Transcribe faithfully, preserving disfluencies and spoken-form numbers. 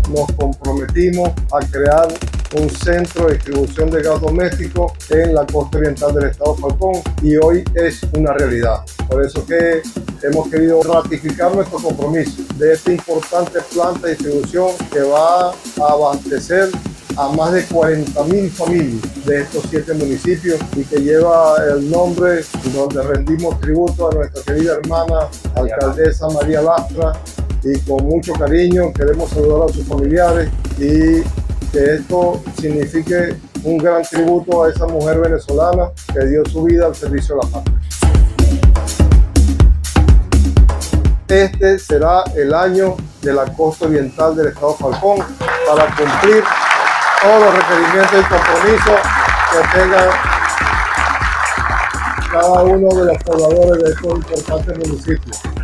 nos comprometimos a crear un centro de distribución de gas doméstico en la costa oriental del estado Falcón y hoy es una realidad. Por eso que hemos querido ratificar nuestro compromiso de esta importante planta de distribución que va a abastecer a más de cuarenta mil familias de estos siete municipios y que lleva el nombre donde rendimos tributo a nuestra querida hermana alcaldesa María Lastra, y con mucho cariño queremos saludar a sus familiares y que esto signifique un gran tributo a esa mujer venezolana que dio su vida al servicio de la patria. Este será el año de la costa oriental del estado Falcón para cumplir todos los requerimientos y compromisos que tengan cada uno de los pobladores de estos importantes municipios.